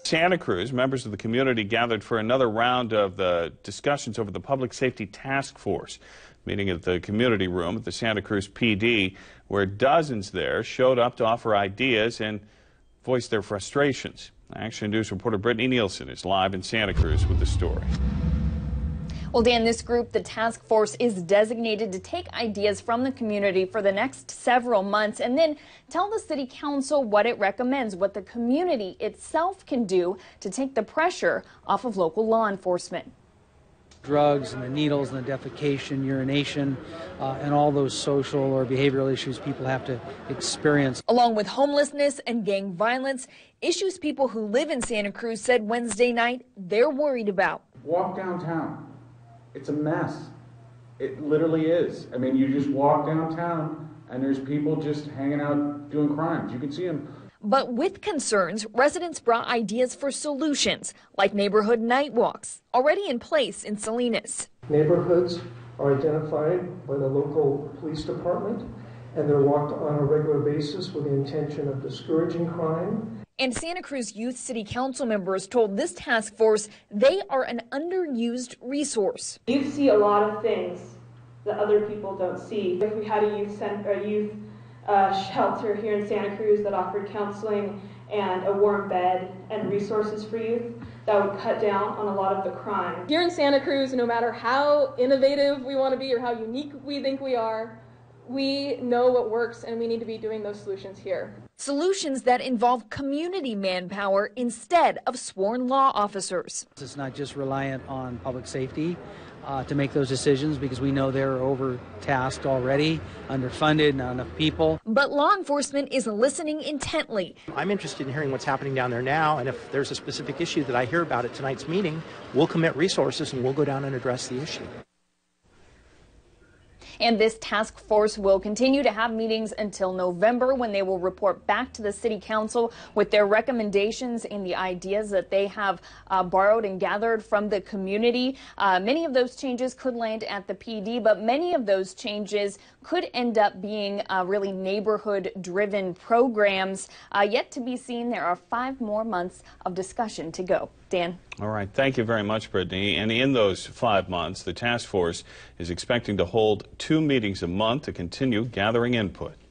Santa Cruz, members of the community gathered for another round of the discussions over the Public Safety Task Force, meeting at the community room at the Santa Cruz PD, where dozens there showed up to offer ideas and voice their frustrations. Action News reporter Brittany Nielsen is live in Santa Cruz with the story. Well, Dan, this group, the task force, is designated to take ideas from the community for the next several months and then tell the city council what it recommends, what the community itself can do to take the pressure off of local law enforcement. Drugs and the needles and the defecation, urination, and all those social or behavioral issues people have to experience. Along with homelessness and gang violence, issues people who live in Santa Cruz said Wednesday night they're worried about. Walk downtown. It's a mess. It literally is. I mean, you just walk downtown and there's people just hanging out doing crimes. You can see them. But with concerns, residents brought ideas for solutions, like neighborhood night walks, already in place in Salinas. Neighborhoods are identified by the local police department, and they're walked on a regular basis with the intention of discouraging crime. And Santa Cruz Youth City Council members told this task force they are an underused resource. You see a lot of things that other people don't see. If we had a youth shelter here in Santa Cruz that offered counseling and a warm bed and resources for youth, that would cut down on a lot of the crime. Here in Santa Cruz, no matter how innovative we want to be or how unique we think we are, we know what works and we need to be doing those solutions here. Solutions that involve community manpower instead of sworn law officers. It's not just reliant on public safety to make those decisions, because we know they're overtasked already, underfunded, not enough people. But law enforcement is listening intently. I'm interested in hearing what's happening down there now, and if there's a specific issue that I hear about at tonight's meeting, we'll commit resources and we'll go down and address the issue. And this task force will continue to have meetings until November, when they will report back to the city council with their recommendations and the ideas that they have borrowed and gathered from the community. Many of those changes could land at the PD, but many of those changes could end up being really neighborhood-driven programs. Yet to be seen. There are 5 more months of discussion to go. Dan. All right. Thank you very much, Brittany. And in those 5 months, the task force is expecting to hold 2 meetings a month to continue gathering input.